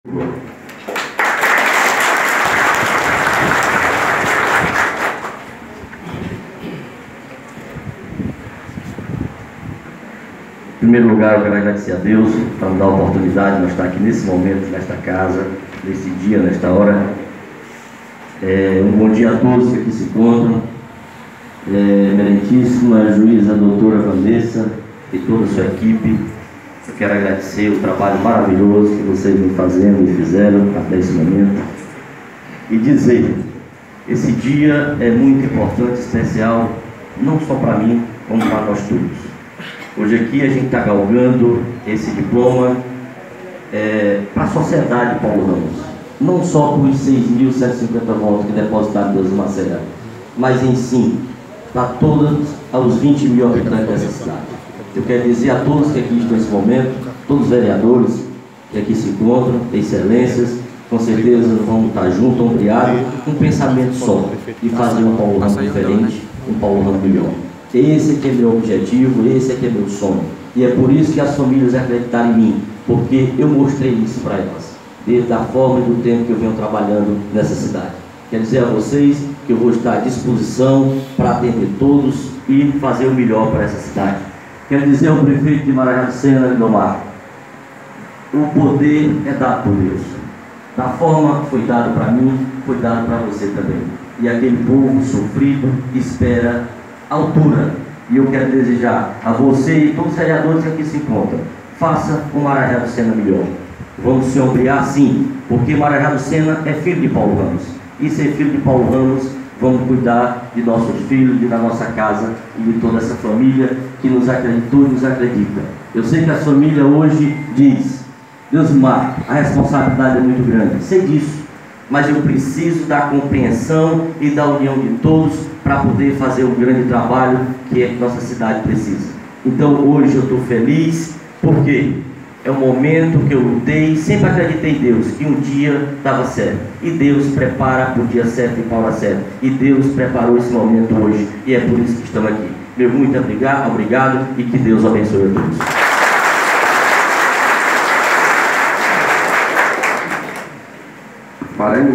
Em primeiro lugar, eu quero agradecer a Deus por nos dar a oportunidade de nós estar aqui nesse momento, nesta casa, nesse dia, nesta hora. Um bom dia a todos que aqui se encontram. Emerentíssima juíza doutora Vanessa e toda a sua equipe, eu quero agradecer o trabalho maravilhoso que vocês vêm fazendo e fizeram até esse momento. E dizer, esse dia é muito importante, especial, não só para mim, como para nós todos. Hoje aqui a gente está galgando esse diploma para a sociedade Paulo Ramos. Não só por 6.750 votos que depositaram Deus no Maceió, mas em sim, para todos os 20 mil habitantes dessa cidade. Eu quero dizer a todos que aqui estão nesse momento, todos os vereadores que aqui se encontram, excelências, com certeza vão estar juntos, ombreados, com um pensamento só, de fazer um Paulo Ramos diferente, um Paulo Ramos melhor. Esse aqui é meu objetivo, esse aqui é meu sonho. E é por isso que as famílias acreditaram em mim, porque eu mostrei isso para elas, desde a forma e do tempo que eu venho trabalhando nessa cidade. Quero dizer a vocês que eu vou estar à disposição para atender todos e fazer o melhor para essa cidade. Quero dizer ao prefeito de Marajá de Sena, Lindomar, o poder é dado por Deus. Da forma que foi dado para mim, foi dado para você também. E aquele povo sofrido espera altura. E eu quero desejar a você e todos os vereadores que aqui se encontram, faça o Marajá de Sena melhor. Vamos se ombrear sim, porque Marajá de Sena é filho de Paulo Ramos. E ser filho de Paulo Ramos, vamos cuidar de nossos filhos, da nossa casa e de toda essa família que nos acreditou e nos acredita. Eu sei que a família hoje diz, Deus Mar, a responsabilidade é muito grande, sei disso, mas eu preciso da compreensão e da união de todos para poder fazer o grande trabalho que nossa cidade precisa. Então hoje eu estou feliz, porque é o momento que eu lutei, sempre acreditei em Deus, que um dia estava certo. E Deus prepara para o dia certo e para a hora certa. E Deus preparou esse momento hoje. E é por isso que estamos aqui. Meu muito obrigado e que Deus abençoe a todos.